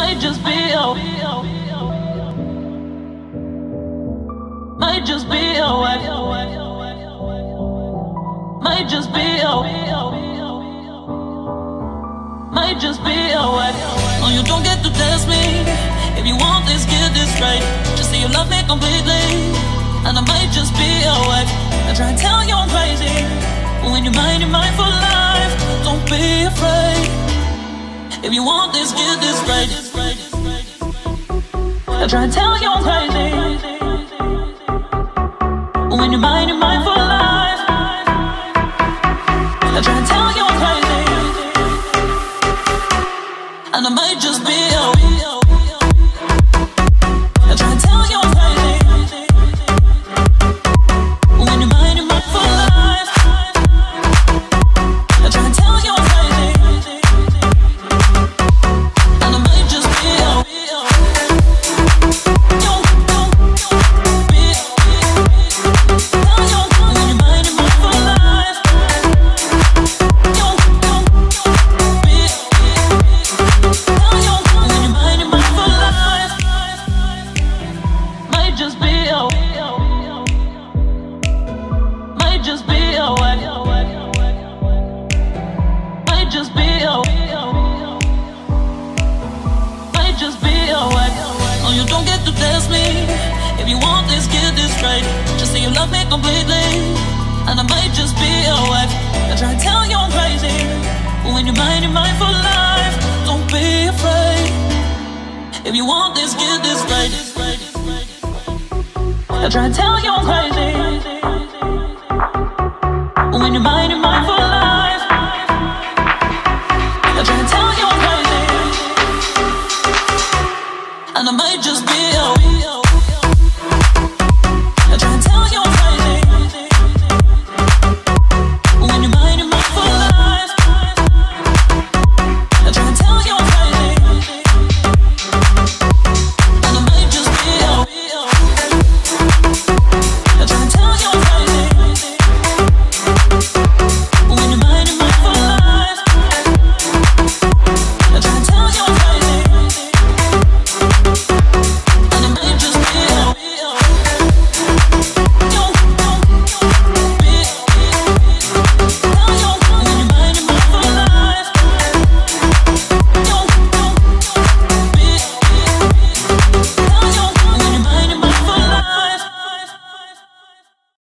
Might just be your, might just be your way, might just be your, might just be your way. No, you don't get to test me. If you want this, get this right. Just say you love me completely, and I might just be your way. I try to tell you I'm crazy, but when you're mine for life. Don't be afraid. If you want this, get this right. I try to tell you I'm crazy, but when you're mine for life. I try to tell you I'm crazy, and I might just be your. I try to tell you I'm crazy, but when you're mine for life. I try to tell you I'm crazy, and I might just be your. Completely, and I might just be your wife. I try to tell you I'm crazy, but when you're mine for life. Don't be afraid. If you want this, get this right. I try to tell you I'm crazy, but when you're mine for life. I try to tell you I'm crazy, and I might just be your.